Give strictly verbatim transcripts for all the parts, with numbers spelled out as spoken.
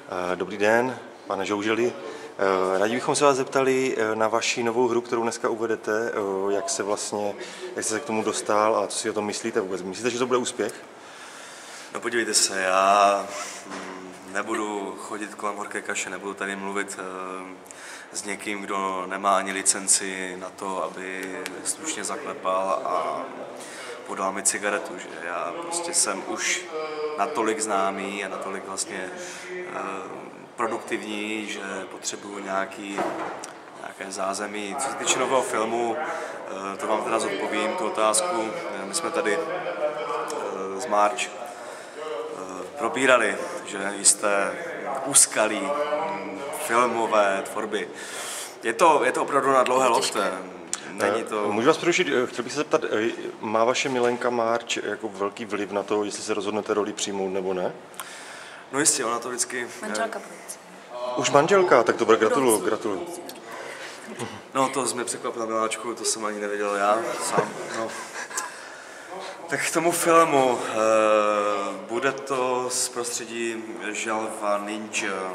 Dobrý den, pane Žouželi. Rádi bychom se vás zeptali na vaši novou hru, kterou dneska uvedete, jak se vlastně, jak jste se k tomu dostal a co si o tom myslíte vůbec. Myslíte, že to bude úspěch? No podívejte se, já nebudu chodit kolem horké kaše, nebudu tady mluvit s někým, kdo nemá ani licenci na to, aby slušně zaklepal a podal mi cigaretu, že já prostě jsem už natolik známý a natolik vlastně produktivní, že potřebuju nějaký, nějaké zázemí. Co se týče nového filmu, to vám teda zodpovím, tu otázku. My jsme tady z March probírali, že jste úskalí filmové tvorby. Je to, je to opravdu na dlouhé lokte. Není to... Můžu vás přerušit, chtěl bych se zeptat, má vaše milenka March jako velký vliv na to, jestli se rozhodnete roli přijmout nebo ne? No jistě, ona to vždycky... Manželka produkce. Už manželka, tak to bude gratuluju, gratuluju. No to jsi mě překvapil, miláčku, to jsem ani nevěděl já sám. No. Tak k tomu filmu, eh, bude to z prostředí želva ninja.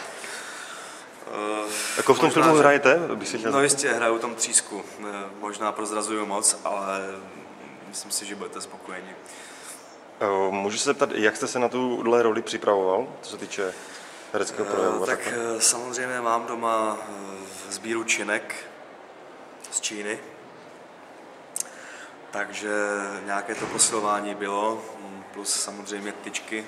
Uh, jako v tom filmu že... hrajete? Bych si chtěl... No jistě, hraju tam třísku. Možná prozrazuju moc, ale myslím si, že budete spokojeni. Uh, můžu se zeptat, jak jste se na tuhle roli připravoval, co se týče hereckého projevu? Uh, tak uh, samozřejmě mám doma sbíru činek z Číny. Takže nějaké to posilování bylo, plus samozřejmě tyčky.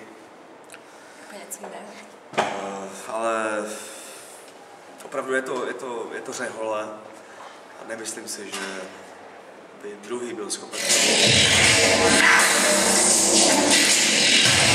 Uh, ale opravdu je to, je to, je to řehole a nemyslím si, že by druhý byl schopen.